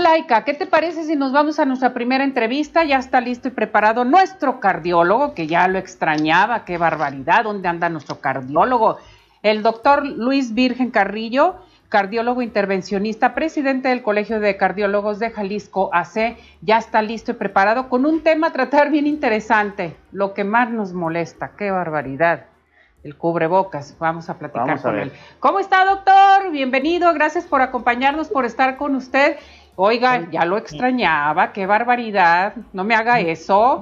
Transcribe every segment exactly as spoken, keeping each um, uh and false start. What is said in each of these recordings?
Laika, ¿qué te parece si nos vamos a nuestra primera entrevista? Ya está listo y preparado nuestro cardiólogo, que ya lo extrañaba, qué barbaridad, ¿dónde anda nuestro cardiólogo? El doctor Luis Virgen Carrillo, cardiólogo intervencionista, presidente del Colegio de Cardiólogos de Jalisco, A C, ya está listo y preparado con un tema a tratar bien interesante, lo que más nos molesta, qué barbaridad, el cubrebocas. Vamos a platicar Vamos a con ver. él. ¿Cómo está, doctor? Bienvenido, gracias por acompañarnos, por estar con usted. Oiga, ya lo extrañaba, qué barbaridad, no me haga eso.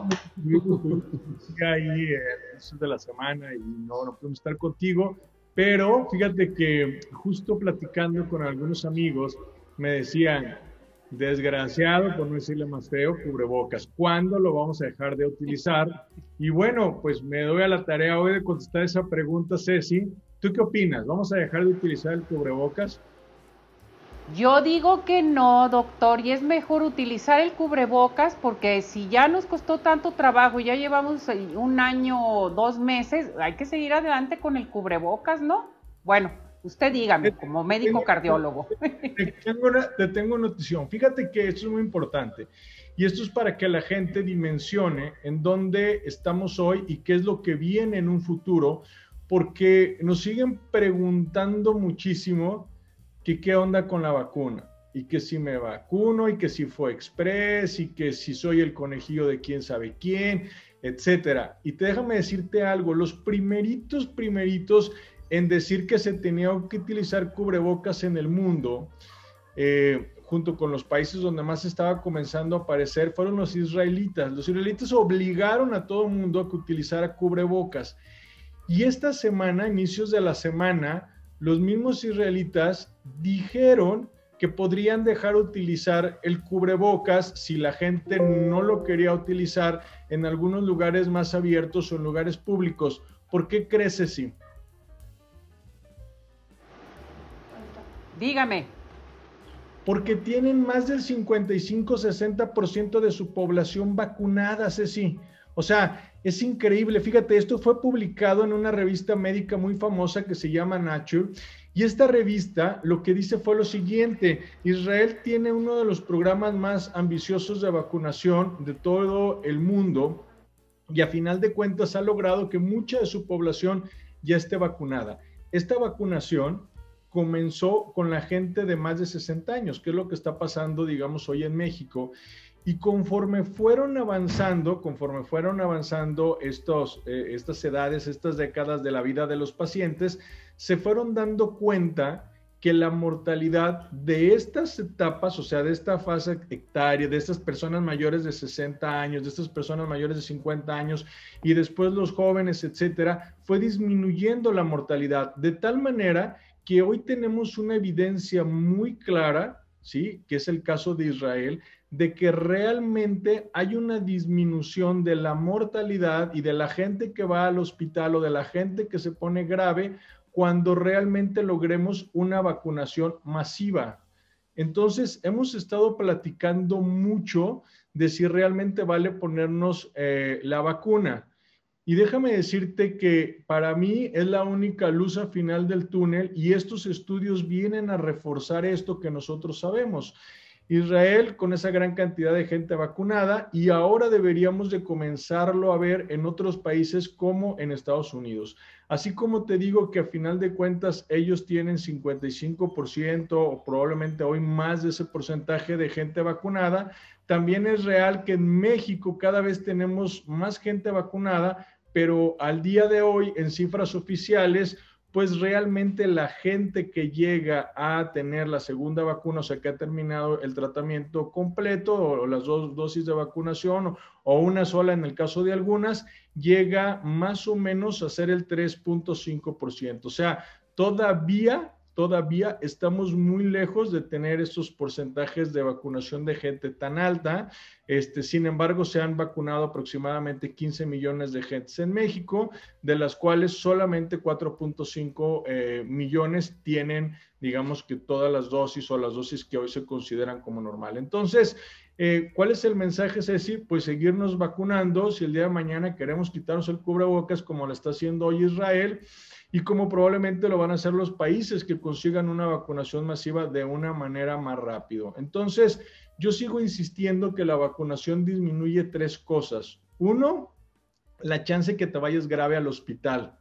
Ahí eh, es de la semana y no, no podemos estar contigo, pero fíjate que justo platicando con algunos amigos me decían, desgraciado, por no decirle más feo, cubrebocas, ¿cuándo lo vamos a dejar de utilizar? Y bueno, pues me doy a la tarea hoy de contestar esa pregunta, Ceci. ¿Tú qué opinas? ¿Vamos a dejar de utilizar el cubrebocas? Yo digo que no, doctor, y es mejor utilizar el cubrebocas porque si ya nos costó tanto trabajo, ya llevamos un año o dos meses, hay que seguir adelante con el cubrebocas, ¿no? Bueno, usted dígame, como médico cardiólogo. Te tengo, una, te tengo notición. Fíjate que esto es muy importante y esto es para que la gente dimensione en dónde estamos hoy y qué es lo que viene en un futuro, porque nos siguen preguntando muchísimo que qué onda con la vacuna, y que si me vacuno, y que si fue express, y que si soy el conejillo de quién sabe quién, etcétera. Y te déjame decirte algo, los primeritos, primeritos en decir que se tenía que utilizar cubrebocas en el mundo, eh, junto con los países donde más estaba comenzando a aparecer, fueron los israelitas. Los israelitas obligaron a todo el mundo a que utilizara cubrebocas. Y esta semana, inicios de la semana, los mismos israelitas dijeron que podrían dejar utilizar el cubrebocas si la gente no lo quería utilizar en algunos lugares más abiertos o en lugares públicos. ¿Por qué crees así? Dígame. Porque tienen más del cincuenta y cinco a sesenta por ciento de su población vacunada, Ceci. O sea, es increíble. Fíjate, esto fue publicado en una revista médica muy famosa que se llama Nature. Y esta revista lo que dice fue lo siguiente: Israel tiene uno de los programas más ambiciosos de vacunación de todo el mundo y a final de cuentas ha logrado que mucha de su población ya esté vacunada. Esta vacunación comenzó con la gente de más de sesenta años, que es lo que está pasando, digamos, hoy en México. Y conforme fueron avanzando, conforme fueron avanzando estos, eh, estas edades, estas décadas de la vida de los pacientes, se fueron dando cuenta que la mortalidad de estas etapas, o sea, de esta fase etaria, de estas personas mayores de sesenta años, de estas personas mayores de cincuenta años, y después los jóvenes, etcétera, fue disminuyendo la mortalidad, de tal manera que hoy tenemos una evidencia muy clara, ¿sí?, que es el caso de Israel, de que realmente hay una disminución de la mortalidad y de la gente que va al hospital o de la gente que se pone grave cuando realmente logremos una vacunación masiva. Entonces, hemos estado platicando mucho de si realmente vale ponernos eh, la vacuna. Y déjame decirte que para mí es la única luz al final del túnel y estos estudios vienen a reforzar esto que nosotros sabemos. Israel con esa gran cantidad de gente vacunada y ahora deberíamos de comenzarlo a ver en otros países como en Estados Unidos. Así como te digo que a final de cuentas ellos tienen cincuenta y cinco por ciento o probablemente hoy más de ese porcentaje de gente vacunada, también es real que en México cada vez tenemos más gente vacunada, pero al día de hoy en cifras oficiales, pues realmente la gente que llega a tener la segunda vacuna, o sea, que ha terminado el tratamiento completo o las dos dosis de vacunación o, o una sola en el caso de algunas, llega más o menos a ser el tres punto cinco por ciento. O sea, todavía, todavía estamos muy lejos de tener estos porcentajes de vacunación de gente tan alta. Este, sin embargo, se han vacunado aproximadamente quince millones de gentes en México, de las cuales solamente cuatro punto cinco eh, millones tienen, digamos que todas las dosis o las dosis que hoy se consideran como normal. Entonces, eh, ¿cuál es el mensaje, Ceci? Pues seguirnos vacunando. Si el día de mañana queremos quitarnos el cubrebocas, como lo está haciendo hoy Israel, y como probablemente lo van a hacer los países que consigan una vacunación masiva de una manera más rápido. Entonces, yo sigo insistiendo que la vacunación disminuye tres cosas. Uno, la chance que te vayas grave al hospital.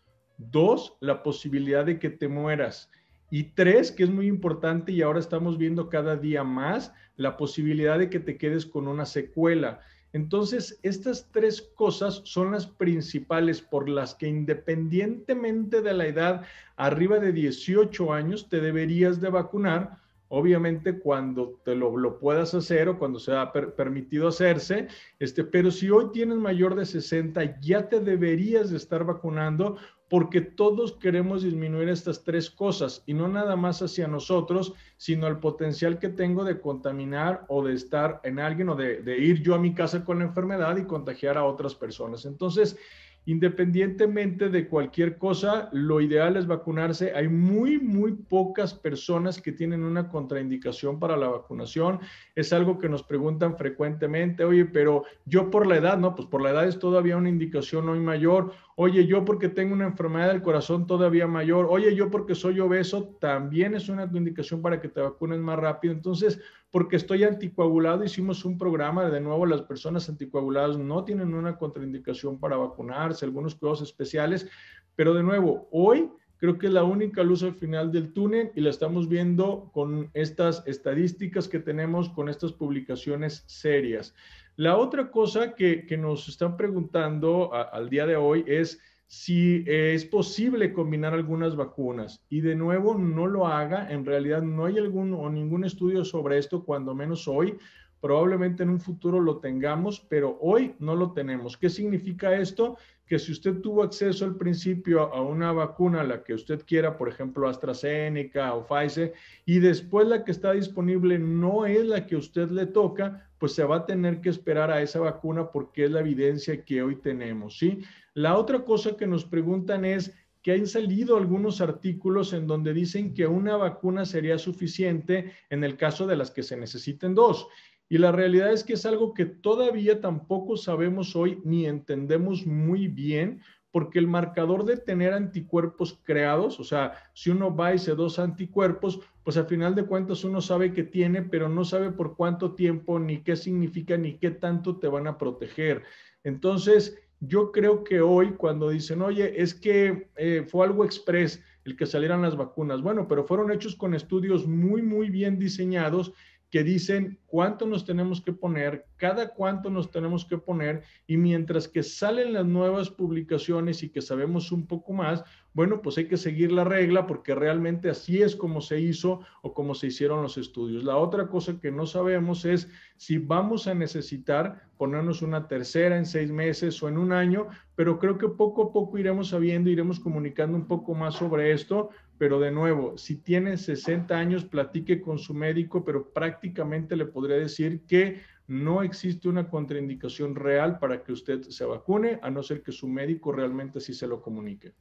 Dos, la posibilidad de que te mueras. Y tres, que es muy importante y ahora estamos viendo cada día más, la posibilidad de que te quedes con una secuela. Entonces, estas tres cosas son las principales por las que independientemente de la edad, arriba de dieciocho años, te deberías de vacunar. Obviamente cuando te lo, lo puedas hacer o cuando sea per, permitido hacerse, este, pero si hoy tienes mayor de sesenta, ya te deberías de estar vacunando porque todos queremos disminuir estas tres cosas y no nada más hacia nosotros, sino el potencial que tengo de contaminar o de estar en alguien o de, de ir yo a mi casa con la enfermedad y contagiar a otras personas. Entonces, independientemente de cualquier cosa, lo ideal es vacunarse. Hay muy, muy pocas personas que tienen una contraindicación para la vacunación. Es algo que nos preguntan frecuentemente. Oye, pero yo por la edad, no, pues por la edad es todavía una indicación hoy mayor. Oye, yo porque tengo una enfermedad del corazón todavía mayor. Oye, yo porque soy obeso, también es una indicación para que te vacunes más rápido. Entonces, porque estoy anticoagulado, hicimos un programa, de nuevo, las personas anticoaguladas no tienen una contraindicación para vacunarse, algunos cuidados especiales, pero de nuevo, hoy creo que es la única luz al final del túnel y la estamos viendo con estas estadísticas que tenemos, con estas publicaciones serias. La otra cosa que, que nos están preguntando a, al día de hoy es si es posible combinar algunas vacunas y de nuevo no lo haga. En realidad no hay algún o ningún estudio sobre esto, cuando menos hoy. Probablemente en un futuro lo tengamos, pero hoy no lo tenemos. ¿Qué significa esto? Que si usted tuvo acceso al principio a una vacuna, la que usted quiera, por ejemplo AstraZeneca o Pfizer, y después la que está disponible no es la que a usted le toca, pues se va a tener que esperar a esa vacuna porque es la evidencia que hoy tenemos, ¿sí? La otra cosa que nos preguntan es que han salido algunos artículos en donde dicen que una vacuna sería suficiente en el caso de las que se necesiten dos. Y la realidad es que es algo que todavía tampoco sabemos hoy ni entendemos muy bien, porque el marcador de tener anticuerpos creados, o sea, si uno va y se dosa anticuerpos, pues al final de cuentas uno sabe que tiene, pero no sabe por cuánto tiempo, ni qué significa, ni qué tanto te van a proteger. Entonces, yo creo que hoy cuando dicen, oye, es que eh, fue algo express el que salieran las vacunas, bueno, pero fueron hechos con estudios muy, muy bien diseñados que dicen cuánto nos tenemos que poner, cada cuánto nos tenemos que poner, y mientras que salen las nuevas publicaciones y que sabemos un poco más, bueno, pues hay que seguir la regla porque realmente así es como se hizo o como se hicieron los estudios. La otra cosa que no sabemos es si vamos a necesitar ponernos una tercera en seis meses o en un año, pero creo que poco a poco iremos sabiendo, iremos comunicando un poco más sobre esto. Pero de nuevo, si tiene sesenta años, platique con su médico, pero prácticamente le podría decir que no existe una contraindicación real para que usted se vacune, a no ser que su médico realmente sí se lo comunique.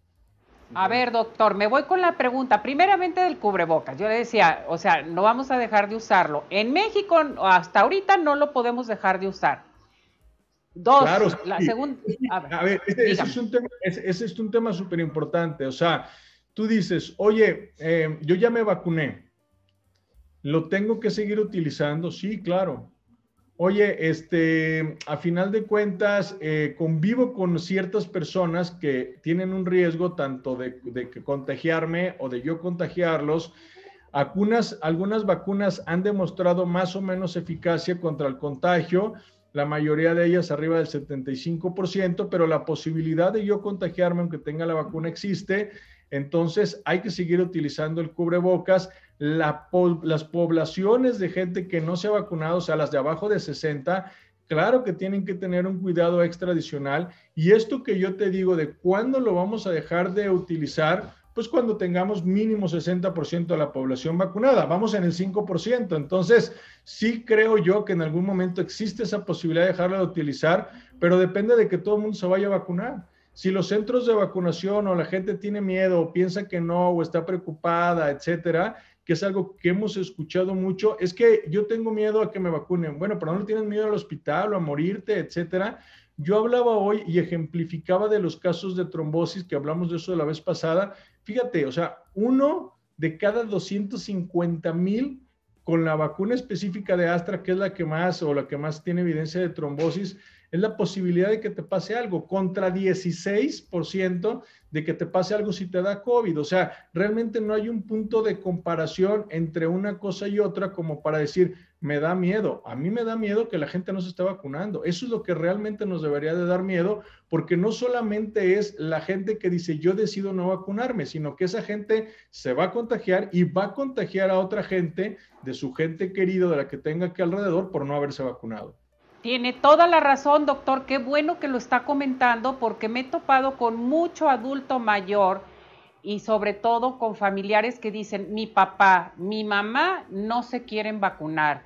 A ver, doctor, me voy con la pregunta, primeramente del cubrebocas. Yo le decía, o sea, no vamos a dejar de usarlo. En México, hasta ahorita, no lo podemos dejar de usar. Dos, claro, sí. la segunda... A ver, a ver ese, ese, es un tema, ese, ese es un tema súper importante, o sea... Tú dices, oye, eh, yo ya me vacuné, ¿lo tengo que seguir utilizando? Sí, claro. Oye, este, a final de cuentas, eh, convivo con ciertas personas que tienen un riesgo tanto de, de que contagiarme o de yo contagiarlos. Algunas, algunas vacunas han demostrado más o menos eficacia contra el contagio, la mayoría de ellas arriba del setenta y cinco por ciento, pero la posibilidad de yo contagiarme aunque tenga la vacuna existe. Entonces hay que seguir utilizando el cubrebocas. La, las poblaciones de gente que no se ha vacunado, o sea, las de abajo de sesenta, claro que tienen que tener un cuidado extra adicional. Y esto que yo te digo de cuándo lo vamos a dejar de utilizar, pues cuando tengamos mínimo sesenta por ciento de la población vacunada. Vamos en el cinco por ciento. Entonces, sí creo yo que en algún momento existe esa posibilidad de dejarla de utilizar, pero depende de que todo el mundo se vaya a vacunar. Si los centros de vacunación o la gente tiene miedo o piensa que no o está preocupada, etcétera, que es algo que hemos escuchado mucho, es que yo tengo miedo a que me vacunen. Bueno, pero no tienes miedo al hospital o a morirte, etcétera. Yo hablaba hoy y ejemplificaba de los casos de trombosis, que hablamos de eso la vez pasada. Fíjate, o sea, uno de cada doscientos cincuenta mil con la vacuna específica de Astra, que es la que más o la que más tiene evidencia de trombosis, es la posibilidad de que te pase algo, contra dieciséis por ciento de que te pase algo si te da COVID. O sea, realmente no hay un punto de comparación entre una cosa y otra como para decir, me da miedo. A mí me da miedo que la gente no se esté vacunando. Eso es lo que realmente nos debería de dar miedo, porque no solamente es la gente que dice, yo decido no vacunarme, sino que esa gente se va a contagiar y va a contagiar a otra gente de su gente querida, de la que tenga aquí alrededor, por no haberse vacunado. Tiene toda la razón, doctor. Qué bueno que lo está comentando, porque me he topado con mucho adulto mayor y sobre todo con familiares que dicen, mi papá, mi mamá no se quieren vacunar,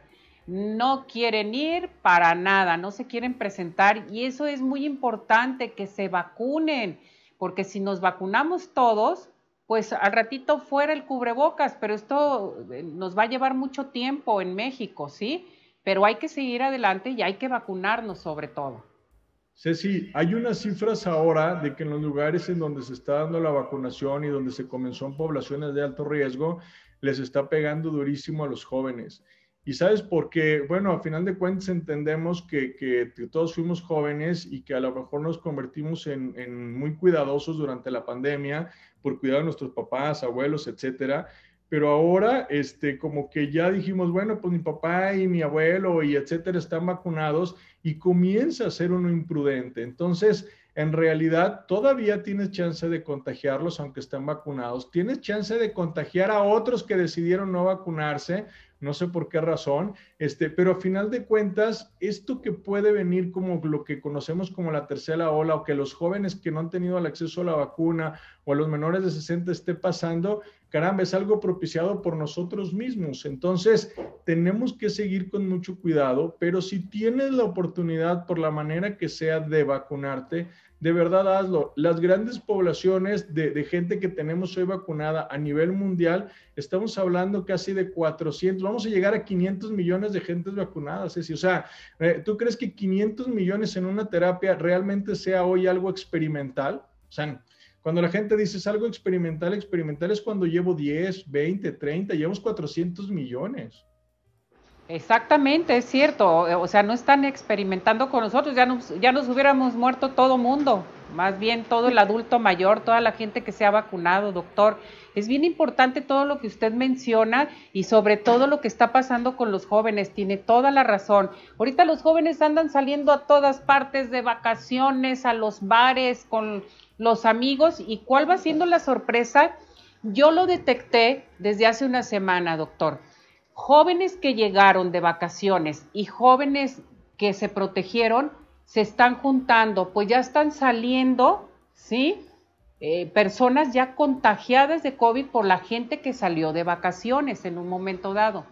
no quieren ir para nada, no se quieren presentar, y eso es muy importante, que se vacunen, porque si nos vacunamos todos, pues al ratito fuera el cubrebocas, pero esto nos va a llevar mucho tiempo en México, ¿sí? Pero hay que seguir adelante y hay que vacunarnos sobre todo. Ceci, hay unas cifras ahora de que en los lugares en donde se está dando la vacunación y donde se comenzó en poblaciones de alto riesgo, les está pegando durísimo a los jóvenes. ¿Y sabes por qué? Bueno, a final de cuentas entendemos que, que, que todos fuimos jóvenes y que a lo mejor nos convertimos en, en muy cuidadosos durante la pandemia por cuidar a nuestros papás, abuelos, etcétera. Pero ahora, este, como que ya dijimos, bueno, pues mi papá y mi abuelo y etcétera están vacunados y comienza a ser uno imprudente. Entonces, en realidad, todavía tienes chance de contagiarlos aunque estén vacunados. Tienes chance de contagiar a otros que decidieron no vacunarse, no sé por qué razón, este, pero a final de cuentas, esto que puede venir como lo que conocemos como la tercera ola, o que los jóvenes que no han tenido el acceso a la vacuna o a los menores de sesenta esté pasando, caramba, es algo propiciado por nosotros mismos. Entonces, tenemos que seguir con mucho cuidado, pero si tienes la oportunidad, por la manera que sea, de vacunarte, de verdad hazlo. Las grandes poblaciones de, de gente que tenemos hoy vacunada a nivel mundial, estamos hablando casi de cuatrocientos, vamos a llegar a quinientos millones de gentes vacunadas. ¿Sí? O sea, ¿tú crees que quinientos millones en una terapia realmente sea hoy algo experimental? O sea, cuando la gente dice es algo experimental, experimental es cuando llevo diez, veinte, treinta, llevamos cuatrocientos millones. Exactamente, es cierto, o sea, no están experimentando con nosotros, ya nos, ya nos hubiéramos muerto todo mundo, más bien todo el adulto mayor, toda la gente que se ha vacunado, doctor. Es bien importante todo lo que usted menciona y sobre todo lo que está pasando con los jóvenes, tiene toda la razón. Ahorita los jóvenes andan saliendo a todas partes de vacaciones, a los bares, con los amigos, ¿y cuál va siendo la sorpresa? Yo lo detecté desde hace una semana, doctor. Jóvenes que llegaron de vacaciones y jóvenes que se protegieron se están juntando, pues ya están saliendo, ¿sí? Eh, personas ya contagiadas de COVID por la gente que salió de vacaciones en un momento dado.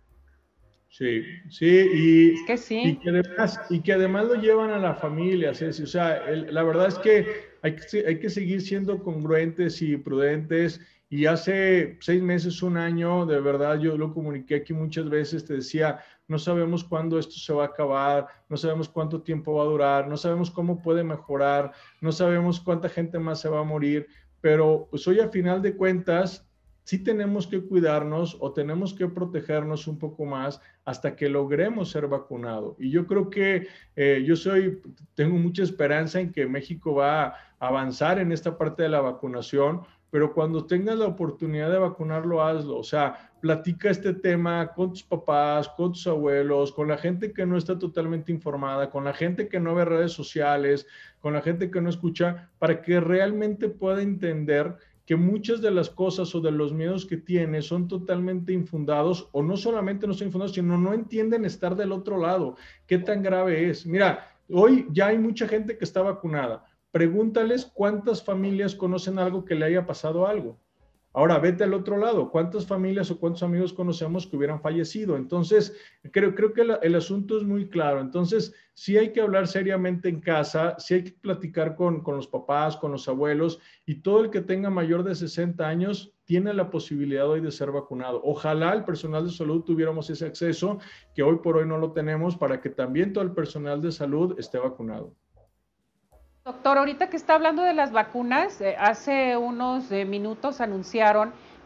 Sí, sí, y, Es que sí. y, que además, y que además lo llevan a la familia, ¿sí? O sea, el, la verdad es que hay, que hay que seguir siendo congruentes y prudentes. Y hace seis meses, un año, de verdad, yo lo comuniqué aquí muchas veces, te decía, no sabemos cuándo esto se va a acabar, no sabemos cuánto tiempo va a durar, no sabemos cómo puede mejorar, no sabemos cuánta gente más se va a morir, pero pues hoy a final de cuentas, sí tenemos que cuidarnos o tenemos que protegernos un poco más hasta que logremos ser vacunados. Y yo creo que eh, yo soy, tengo mucha esperanza en que México va a avanzar en esta parte de la vacunación, pero cuando tengas la oportunidad de vacunarlo, hazlo. O sea, platica este tema con tus papás, con tus abuelos, con la gente que no está totalmente informada, con la gente que no ve redes sociales, con la gente que no escucha, para que realmente pueda entender que muchas de las cosas o de los miedos que tiene son totalmente infundados, o no solamente no son infundados, sino no entienden estar del otro lado. ¿Qué tan grave es? Mira, hoy ya hay mucha gente que está vacunada. Pregúntales cuántas familias conocen algo que le haya pasado algo. Ahora, vete al otro lado. ¿Cuántas familias o cuántos amigos conocemos que hubieran fallecido? Entonces, creo, creo que la, el asunto es muy claro. Entonces, sí hay que hablar seriamente en casa, sí hay que platicar con, con los papás, con los abuelos, y todo el que tenga mayor de sesenta años tiene la posibilidad hoy de ser vacunado. Ojalá el personal de salud tuviéramos ese acceso, que hoy por hoy no lo tenemos, para que también todo el personal de salud esté vacunado. Doctor, ahorita que está hablando de las vacunas, eh, hace unos eh, minutos anunciaron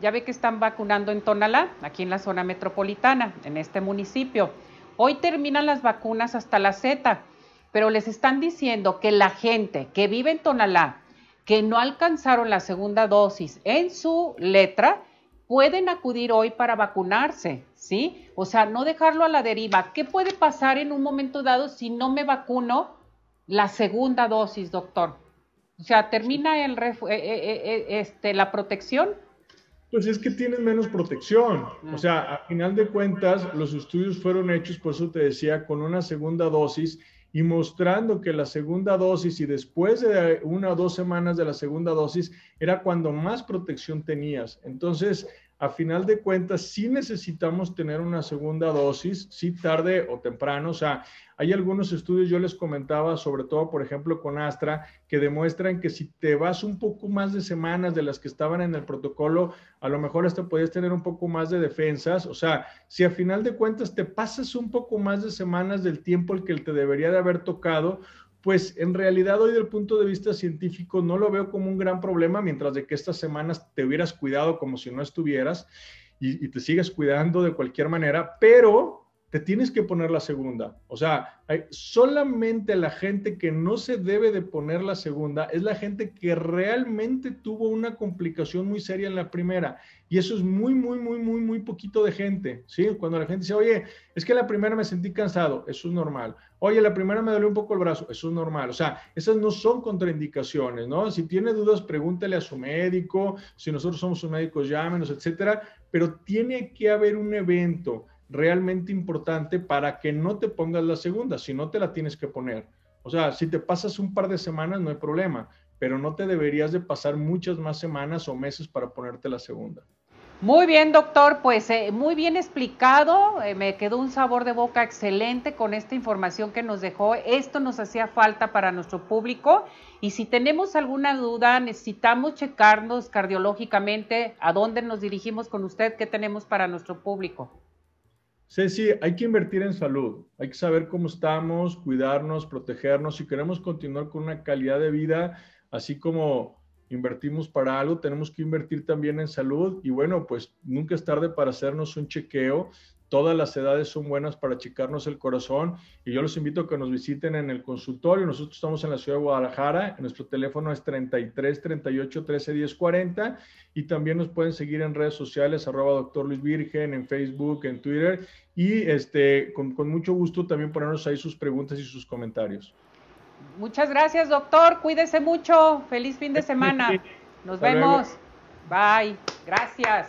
ya ve que están vacunando en Tonalá, aquí en la zona metropolitana, en este municipio. Hoy terminan las vacunas hasta la Z, pero les están diciendo que la gente que vive en Tonalá, que no alcanzaron la segunda dosis en su letra, pueden acudir hoy para vacunarse, ¿sí? O sea, no dejarlo a la deriva. ¿Qué puede pasar en un momento dado si no me vacuno la segunda dosis, doctor? O sea, ¿termina el ref eh, eh, eh, este, la protección? Pues es que tienes menos protección. O sea, a final de cuentas, los estudios fueron hechos, por eso te decía, con una segunda dosis y mostrando que la segunda dosis y después de una o dos semanas de la segunda dosis era cuando más protección tenías. Entonces, a final de cuentas, sí necesitamos tener una segunda dosis, sí tarde o temprano. O sea, hay algunos estudios, yo les comentaba, sobre todo, por ejemplo, con Astra, que demuestran que si te vas un poco más de semanas de las que estaban en el protocolo, a lo mejor hasta podías tener un poco más de defensas. O sea, si a final de cuentas te pasas un poco más de semanas del tiempo el que te debería de haber tocado, pues en realidad hoy del punto de vista científico no lo veo como un gran problema, mientras de que estas semanas te hubieras cuidado como si no estuvieras y, y te sigues cuidando de cualquier manera, pero te tienes que poner la segunda. O sea, hay, solamente la gente que no se debe de poner la segunda es la gente que realmente tuvo una complicación muy seria en la primera. Y eso es muy, muy, muy, muy, muy poquito de gente, ¿sí? Cuando la gente dice, oye, es que la primera me sentí cansado, eso es normal. Oye, la primera me dolió un poco el brazo, eso es normal. O sea, esas no son contraindicaciones, ¿no? Si tiene dudas, pregúntale a su médico. Si nosotros somos sus médicos, llámenos, etcétera. Pero tiene que haber un evento realmente importante para que no te pongas la segunda, si no te la tienes que poner. O sea, si te pasas un par de semanas no hay problema, pero no te deberías de pasar muchas más semanas o meses para ponerte la segunda. Muy bien, doctor, pues eh, muy bien explicado, eh, me quedó un sabor de boca excelente con esta información que nos dejó. Esto nos hacía falta para nuestro público y si tenemos alguna duda, necesitamos checarnos cardiológicamente, ¿a dónde nos dirigimos con usted? ¿Qué tenemos para nuestro público? Ceci, hay que invertir en salud, hay que saber cómo estamos, cuidarnos, protegernos. Si queremos continuar con una calidad de vida, así como invertimos para algo, tenemos que invertir también en salud. Y bueno, pues nunca es tarde para hacernos un chequeo. Todas las edades son buenas para checarnos el corazón y yo los invito a que nos visiten en el consultorio. Nosotros estamos en la ciudad de Guadalajara, nuestro teléfono es treinta y tres, treinta y ocho, trece, diez, cuarenta y también nos pueden seguir en redes sociales, arroba doctor Luis Virgen, en Facebook, en Twitter y este, con, con mucho gusto también ponernos ahí sus preguntas y sus comentarios. Muchas gracias, doctor. Cuídese mucho. Feliz fin de semana. Nos Hasta vemos. Luego. Bye. Gracias.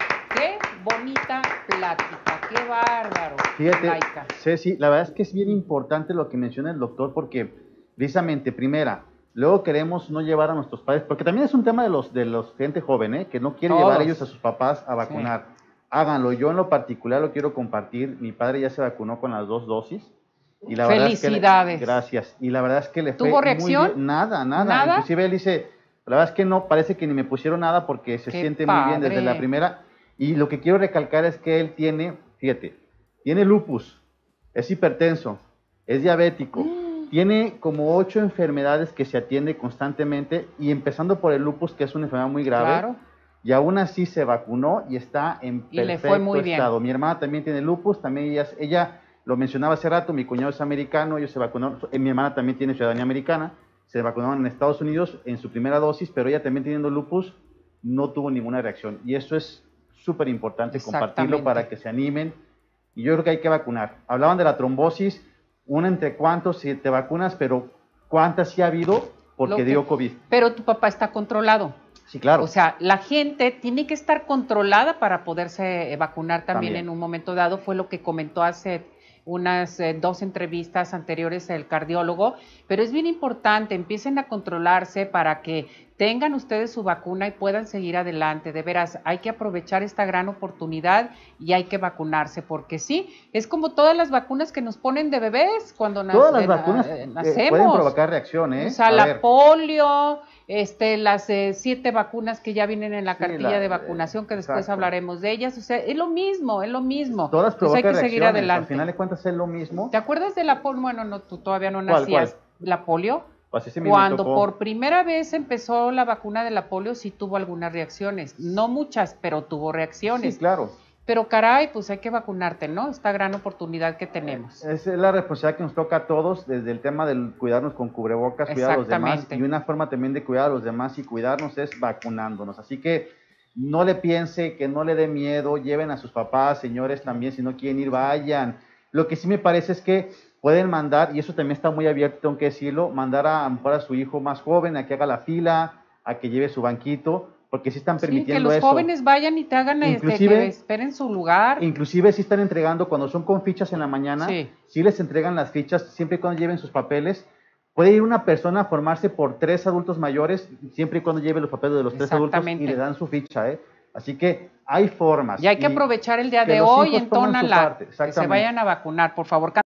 Qué bonita plática. Qué bárbaro. Fíjate, Laika. Ceci, la verdad es que es bien importante lo que menciona el doctor porque precisamente, primera, luego queremos no llevar a nuestros padres, porque también es un tema de los de los gente joven, ¿eh? Que no quiere Todos. llevar a ellos a sus papás a vacunar. Sí. Háganlo. Yo en lo particular lo quiero compartir. Mi padre ya se vacunó con las dos dosis. Y la Felicidades. Verdad es que le, gracias. Y la verdad es que le fue ¿Tuvo reacción? Muy bien. Nada, nada, nada. Inclusive él dice, la verdad es que no, parece que ni me pusieron nada porque se Qué siente padre. muy bien desde la primera. Y lo que quiero recalcar es que él tiene, fíjate, tiene lupus, es hipertenso, es diabético, mm. tiene como ocho enfermedades que se atiende constantemente y empezando por el lupus, que es una enfermedad muy grave. Claro. Y aún así se vacunó y está en y perfecto le fue muy estado. Bien. Mi hermana también tiene lupus, también ella, ella lo mencionaba hace rato, mi cuñado es americano, ellos se vacunaron, mi hermana también tiene ciudadanía americana, se vacunaron en Estados Unidos en su primera dosis, pero ella también teniendo lupus no tuvo ninguna reacción. Y eso es súper importante compartirlo para que se animen. Y yo creo que hay que vacunar. Hablaban de la trombosis, una entre cuántos si te vacunas, pero ¿cuántas sí ha habido porque que, dio COVID? Pero tu papá está controlado. Sí, claro. O sea, la gente tiene que estar controlada para poderse vacunar también, también. en un momento dado. Fue lo que comentó hace unas eh, dos entrevistas anteriores el cardiólogo, pero es bien importante, empiecen a controlarse para que tengan ustedes su vacuna y puedan seguir adelante. De veras, hay que aprovechar esta gran oportunidad y hay que vacunarse, porque sí, es como todas las vacunas que nos ponen de bebés cuando nac todas las vacunas eh, nacemos. Eh, pueden provocar reacciones. O sea, a la ver. polio, este, las eh, siete vacunas que ya vienen en la sí, cartilla la, de vacunación, que después exacto. hablaremos de ellas. O sea, es lo mismo, es lo mismo. Todas provocan Entonces hay que seguir adelante. Al final de cuentas es lo mismo. ¿Te acuerdas de la polio? Bueno, no, tú todavía no nacías. ¿Cuál, cuál? ¿La polio? Pues así mismo Cuando tocó. por primera vez empezó la vacuna de la polio, sí tuvo algunas reacciones. No muchas, pero tuvo reacciones. Sí, claro. Pero caray, pues hay que vacunarte, ¿no? Esta gran oportunidad que tenemos. Esa es la responsabilidad que nos toca a todos, desde el tema del cuidarnos con cubrebocas, cuidar a los demás. Y una forma también de cuidar a los demás y cuidarnos es vacunándonos. Así que no le piense, que no le dé miedo, lleven a sus papás, señores también, si no quieren ir, vayan. Lo que sí me parece es que pueden mandar, y eso también está muy abierto, tengo que decirlo, mandar a, a, mejor a su hijo más joven a que haga la fila, a que lleve su banquito, porque sí están permitiendo eso. Sí, que los eso. jóvenes vayan y te hagan, inclusive, este, que esperen su lugar. Inclusive sí están entregando, cuando son con fichas en la mañana, sí. sí les entregan las fichas, siempre y cuando lleven sus papeles. Puede ir una persona a formarse por tres adultos mayores, siempre y cuando lleve los papeles de los tres adultos y le dan su ficha, ¿eh? Así que hay formas. Y hay que aprovechar el día de hoy en Tónala, que se vayan a vacunar, por favor.